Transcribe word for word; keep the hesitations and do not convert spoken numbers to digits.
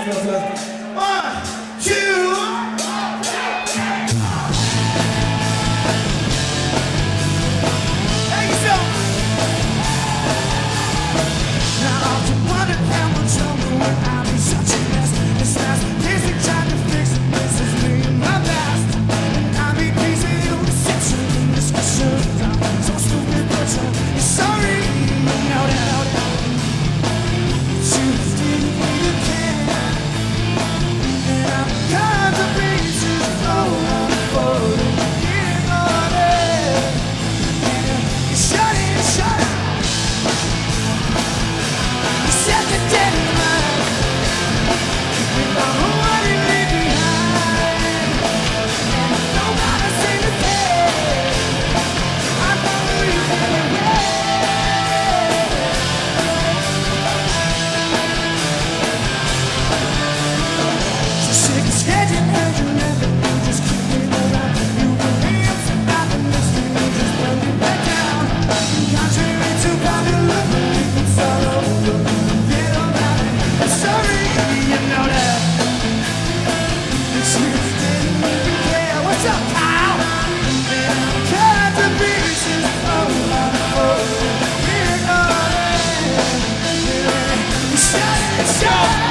One, two. Thank you so much. Now I often wonder how much longer will I be such a mess. This last music trying to fix it. This is me in my past. And I mean peace in your reception in discussions. I'm so stupid, but you're sorry. No doubt. Shut it, shut it.